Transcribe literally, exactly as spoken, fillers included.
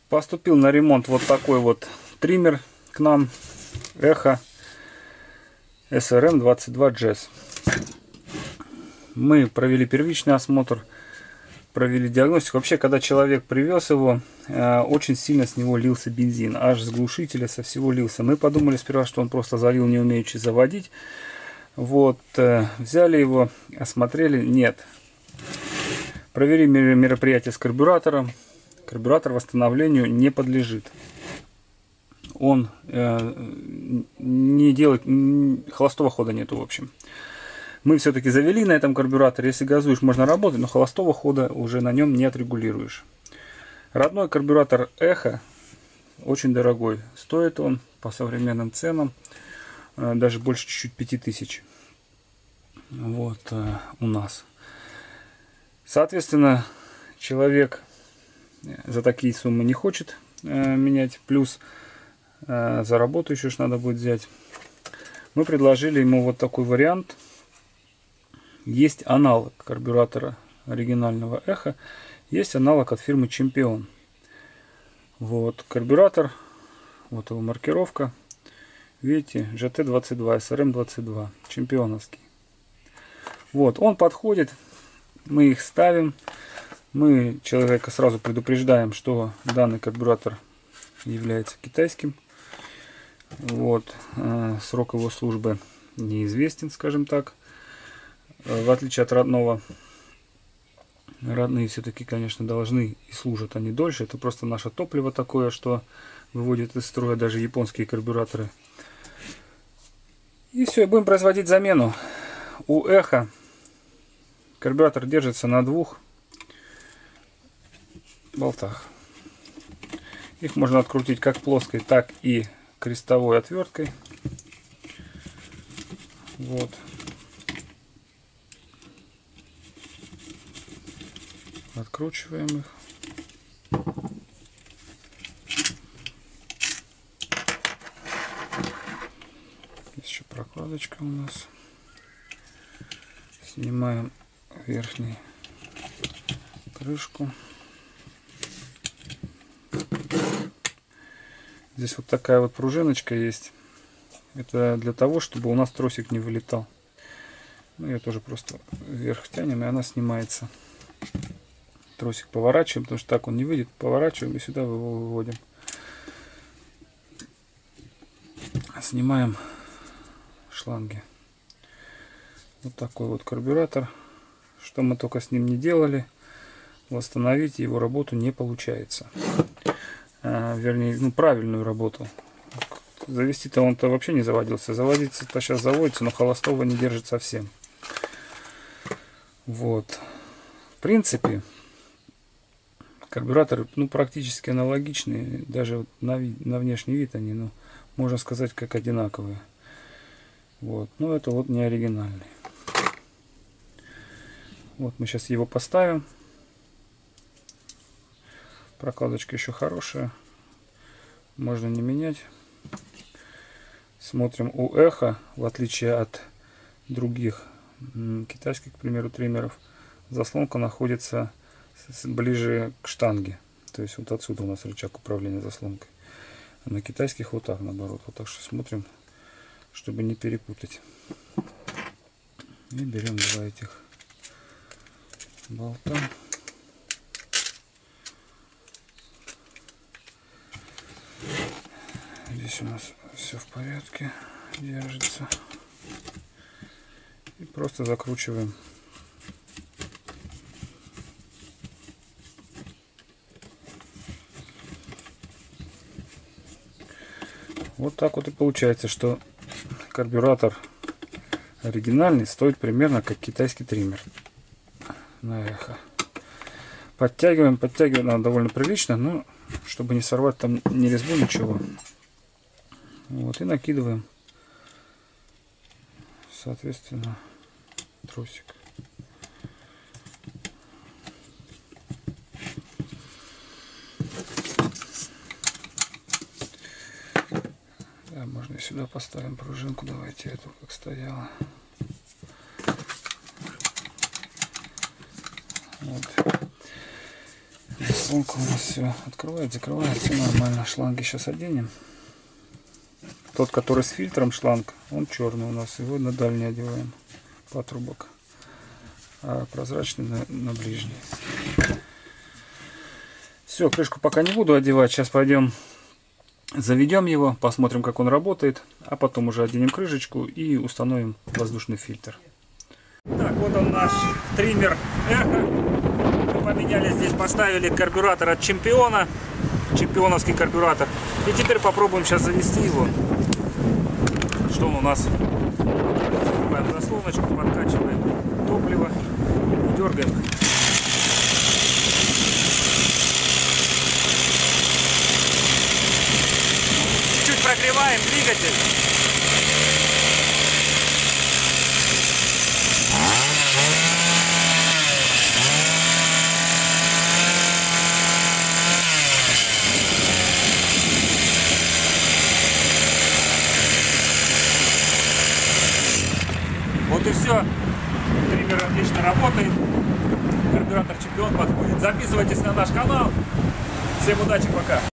Поступил на ремонт вот такой вот триммер к нам. Эхо эс эр эм двадцать два джаз. Мы провели первичный осмотр, провели диагностику. Вообще, когда человек привез его, очень сильно с него лился бензин. Аж с глушителя со всего лился. Мы подумали сперва, что он просто залил, не умеючи заводить. Вот, взяли его, осмотрели. Нет. Провели мероприятие с карбюратором. Карбюратор восстановлению не подлежит. Он э, не делает, холостого хода нету, в общем. Мы все-таки завели на этом карбюраторе. Если газуешь, можно работать, но холостого хода уже на нем не отрегулируешь. Родной карбюратор Эхо очень дорогой. Стоит он по современным ценам э, даже больше чуть-чуть пяти тысяч. Вот э, у нас. Соответственно, человек за такие суммы не хочет э, менять. Плюс э, за работу еще ж надо будет взять. Мы предложили ему вот такой вариант. Есть аналог карбюратора оригинального Эхо. Есть аналог от фирмы Чемпион. Вот карбюратор. Вот его маркировка. Видите, джи ти двадцать два, эс эр эм двадцать два. Чемпионовский. Вот, он подходит. Мы их ставим. Мы человека сразу предупреждаем, что данный карбюратор является китайским. Вот, э, срок его службы неизвестен, скажем так. Э, в отличие от родного. Родные все-таки, конечно, должны и служат они дольше. Это просто наше топливо такое, что выводит из строя даже японские карбюраторы. И все, и будем производить замену. У Эхо карбюратор держится на двух болтах. Их можно открутить как плоской, так и крестовой отверткой. Вот. Откручиваем их. Есть еще прокладочка у нас. Снимаем верхнюю крышку. Здесь вот такая вот пружиночка есть. Это для того, чтобы у нас тросик не вылетал. Мы ее тоже просто вверх тянем, и она снимается. Тросик поворачиваем, потому что так он не выйдет. Поворачиваем и сюда его выводим. Снимаем шланги. Вот такой вот карбюратор. Что мы только с ним не делали, восстановить его работу не получается. А, вернее, ну, правильную работу. Завести-то он-то вообще не заводился. Заводиться-то сейчас заводится, но холостого не держит совсем. Вот. В принципе, карбюраторы, ну, практически аналогичные. Даже вот на, вид, на внешний вид они, ну, можно сказать, как одинаковые. Вот. Но это вот не оригинальный. Вот мы сейчас его поставим. Прокладочка еще хорошая. Можно не менять. Смотрим у Эхо, в отличие от других китайских, к примеру, триммеров, заслонка находится ближе к штанге. То есть вот отсюда у нас рычаг управления заслонкой. А на китайских вот так, наоборот. Вот так что смотрим, чтобы не перепутать. И берем два этих болта. Здесь у нас все в порядке, держится. И просто закручиваем. Вот так вот и получается, что карбюратор оригинальный стоит примерно как китайский триммер на Эхо. Подтягиваем, подтягиваем надо довольно прилично, но чтобы не сорвать там ни резьбу, ничего. Вот, и накидываем, соответственно, тросик. Да, можно и сюда поставим пружинку. Давайте эту как стояла. Вот. Заслонка у нас все открывает, закрывает, все нормально. Шланги сейчас оденем. Тот, который с фильтром шланг, он черный у нас. Его на дальний одеваем патрубок. А прозрачный на, на ближний. Все, крышку пока не буду одевать. Сейчас пойдем заведем его, посмотрим, как он работает. А потом уже оденем крышечку и установим воздушный фильтр. Так, вот он наш триммер Эхо. Поменяли здесь, поставили карбюратор от Чемпиона. Чемпионовский карбюратор. И теперь попробуем сейчас завести его. Что он у нас? Открываем заслоночку, подкачиваем топливо, дергаем. Чуть-чуть прогреваем двигатель. Вот и все. Триммер отлично работает. Карбюратор Чемпион подходит. Записывайтесь на наш канал. Всем удачи, пока.